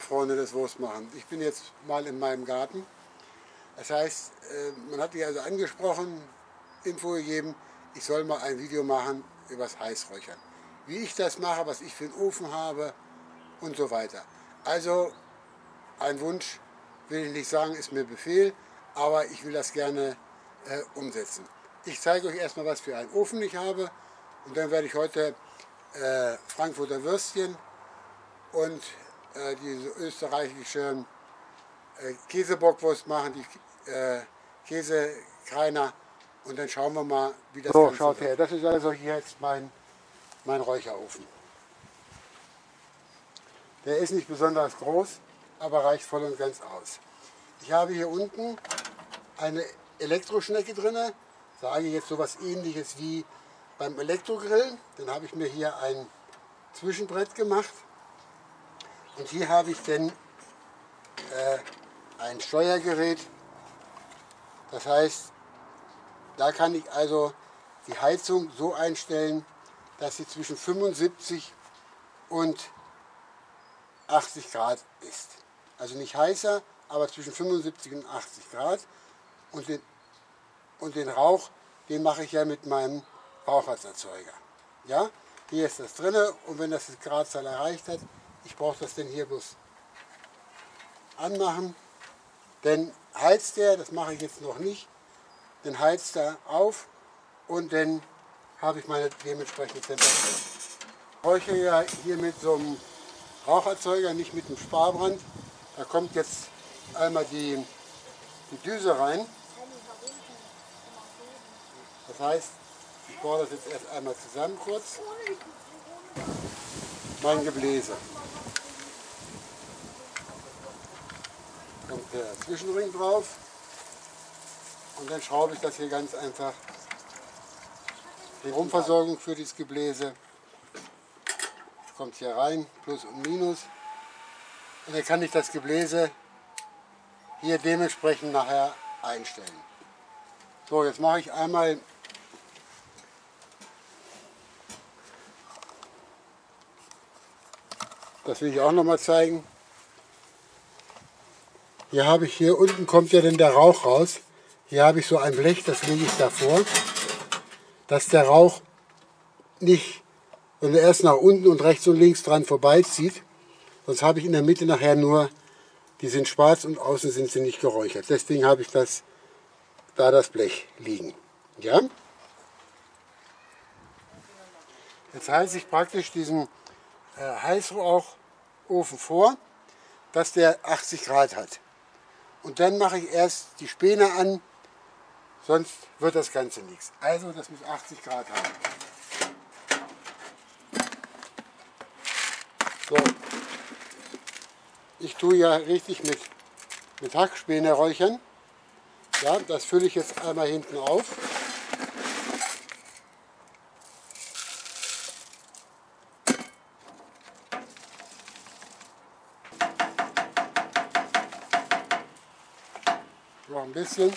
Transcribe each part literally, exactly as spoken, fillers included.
Freunde des Wurstmachen. Ich bin jetzt mal in meinem Garten. Das heißt, man hat mich also angesprochen, Info gegeben, ich soll mal ein Video machen über das Heißräuchern. Wie ich das mache, was ich für einen Ofen habe und so weiter. Also ein Wunsch, will ich nicht sagen, ist mir Befehl, aber ich will das gerne äh, umsetzen. Ich zeige euch erstmal, was für einen Ofen ich habe und dann werde ich heute äh, Frankfurter Würstchen und äh, diese österreichische äh, Käsebockwurst machen, die äh, Käsekreiner, und dann schauen wir mal, wie das so, Ganze schaut wird. Her, das ist also hier jetzt mein, mein Räucherofen. Der ist nicht besonders groß, aber reicht voll und ganz aus. Ich habe hier unten eine Elektroschnecke drin, sage jetzt so etwas Ähnliches wie beim Elektrogrillen. Dann habe ich mir hier ein Zwischenbrett gemacht und hier habe ich dann äh, ein Steuergerät. Das heißt, da kann ich also die Heizung so einstellen, dass sie zwischen fünfundsiebzig und achtzig Grad ist. Also nicht heißer, aber zwischen fünfundsiebzig und achtzig Grad. Und den, und den Rauch, den mache ich ja mit meinem Rauchheitserzeuger. Ja, hier ist das drin, und wenn das die Gradzahl erreicht hat, ich brauche das dann hier bloß anmachen. Dann heizt der, das mache ich jetzt noch nicht, dann heizt er auf und dann habe ich meine dementsprechende Temperatur. Ich räuchere ja hier mit so einem Raucherzeuger, nicht mit einem Sparbrand. Da kommt jetzt einmal die, die Düse rein. Das heißt, ich baue das jetzt erst einmal zusammen kurz. Mein Gebläse. Kommt der Zwischenring drauf. Und dann schraube ich das hier ganz einfach. Die Stromversorgung für dieses Gebläse kommt hier rein, Plus und Minus. Und dann kann ich das Gebläse hier dementsprechend nachher einstellen. So, jetzt mache ich einmal das will ich auch noch mal zeigen. Hier habe ich, hier unten kommt ja dann der Rauch raus. Hier habe ich so ein Blech, das lege ich davor, dass der Rauch nicht, wenn er erst nach unten und rechts und links dran vorbeizieht, sonst habe ich in der Mitte nachher nur, die sind schwarz und außen sind sie nicht geräuchert. Deswegen habe ich das, da das Blech liegen. Ja? Jetzt heiße ich praktisch diesen äh, Heißrauchofen vor, dass der achtzig Grad hat. Und dann mache ich erst die Späne an, sonst wird das Ganze nichts. Also das muss achtzig Grad haben. So. Ich tue ja richtig mit, mit Hackspäne räuchern. Ja, das fülle ich jetzt einmal hinten auf. Noch ein bisschen.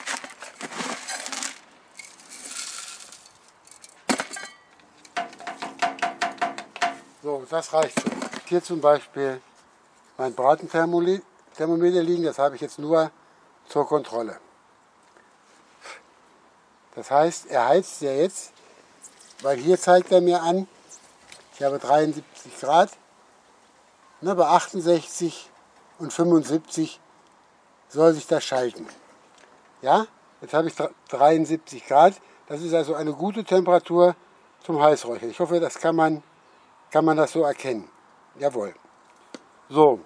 So, das reicht schon. Hier zum Beispiel mein Bratenthermometer liegen, das habe ich jetzt nur zur Kontrolle. Das heißt, er heizt ja jetzt, weil hier zeigt er mir an, ich habe dreiundsiebzig Grad, ne, bei achtundsechzig und fünfundsiebzig soll sich das schalten. Ja, jetzt habe ich dreiundsiebzig Grad, das ist also eine gute Temperatur zum Heißräuchern. Ich hoffe, das kann man, kann man das so erkennen. Jawohl. So.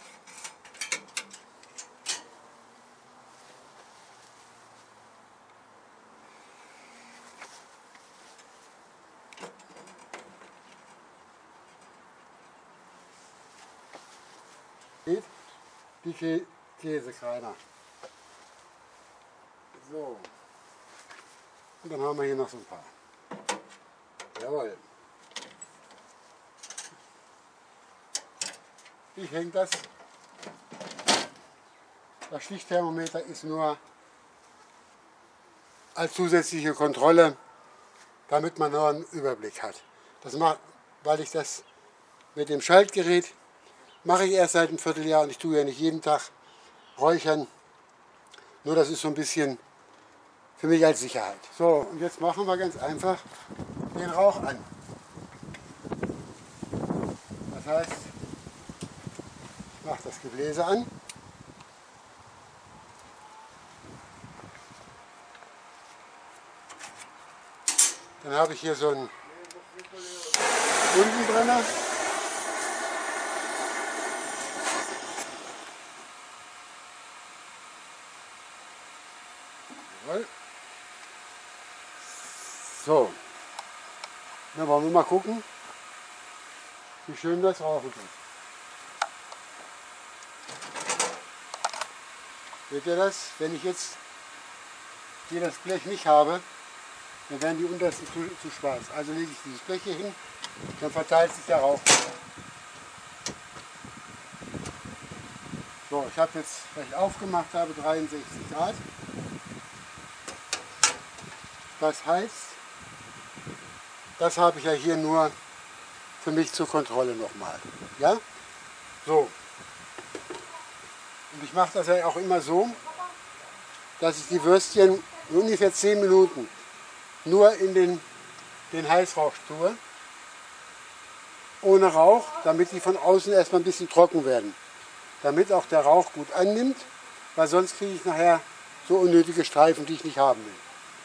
Die Kä Käsekreiner. So. Und dann haben wir hier noch so ein paar. Jawohl. Ich hänge das. Das Stichthermometer ist nur als zusätzliche Kontrolle, damit man noch einen Überblick hat. Das macht, weil ich das mit dem Schaltgerät Mache ich erst seit einem Vierteljahr und ich tue ja nicht jeden Tag räuchern. Nur das ist so ein bisschen für mich als Sicherheit. So, und jetzt machen wir ganz einfach den Rauch an. Das heißt, ich mache das Gebläse an. Dann habe ich hier so einen unten drin. So, dann wollen wir mal gucken, wie schön das rauchen kann. Seht ihr das? Wenn ich jetzt hier das Blech nicht habe, dann werden die untersten zu, zu schwarz. Also lege ich dieses Blech hier hin, dann verteilt sich der Rauch. So, ich habe jetzt, weil ich aufgemacht habe, dreiundsechzig Grad. Das heißt, das habe ich ja hier nur für mich zur Kontrolle nochmal. Ja? So. Und ich mache das ja auch immer so, dass ich die Würstchen ungefähr zehn Minuten nur in den, den Heißrauch tue, ohne Rauch, damit die von außen erstmal ein bisschen trocken werden. Damit auch der Rauch gut annimmt, weil sonst kriege ich nachher so unnötige Streifen, die ich nicht haben will.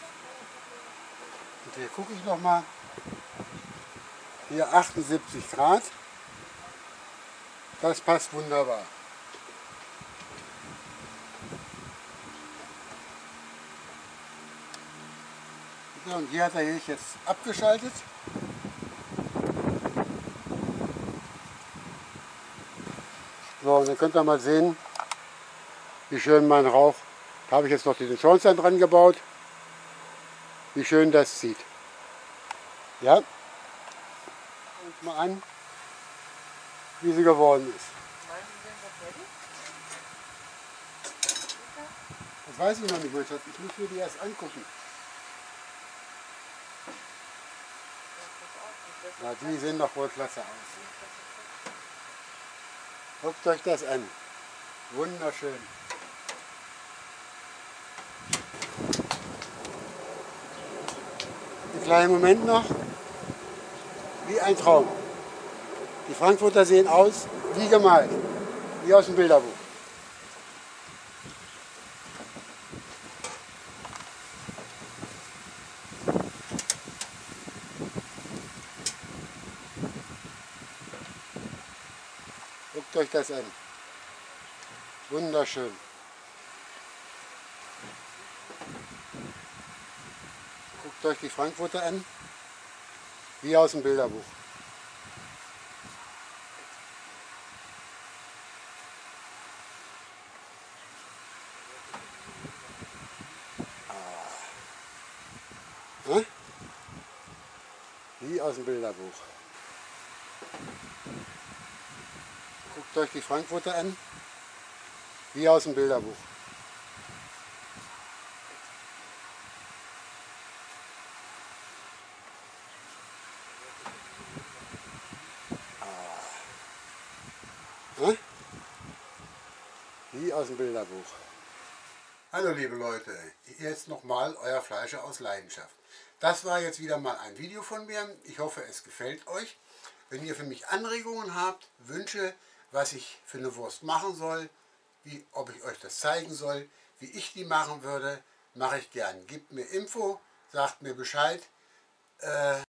Und hier gucke ich nochmal. Hier achtundsiebzig Grad. Das passt wunderbar. So, und hier hat er jetzt abgeschaltet. So, und dann könnt ihr mal sehen, wie schön mein Rauch. Da habe ich jetzt noch den Schornstein dran gebaut. Wie schön das sieht. Ja? Schaut mal an, wie sie geworden ist. Das weiß ich noch nicht, mein Schatz. Ich muss mir die erst angucken. Ja, die sehen doch wohl klasse aus. Guckt euch das an. Wunderschön. Einen kleinen Moment noch. Wie ein Traum. Die Frankfurter sehen aus wie gemalt. Wie aus dem Bilderbuch. Guckt euch das an. Wunderschön. Guckt euch die Frankfurter an. Wie aus dem Bilderbuch. Ah. Wie aus dem Bilderbuch. Guckt euch die Frankfurter an. Wie aus dem Bilderbuch. Ah. Wie aus dem Bilderbuch. Hallo liebe Leute, jetzt nochmal euer Fleischer aus Leidenschaft. Das war jetzt wieder mal ein Video von mir. Ich hoffe, es gefällt euch. Wenn ihr für mich Anregungen habt, Wünsche, was ich für eine Wurst machen soll, wie, ob ich euch das zeigen soll, wie ich die machen würde, mache ich gern. Gebt mir Info, sagt mir Bescheid. Äh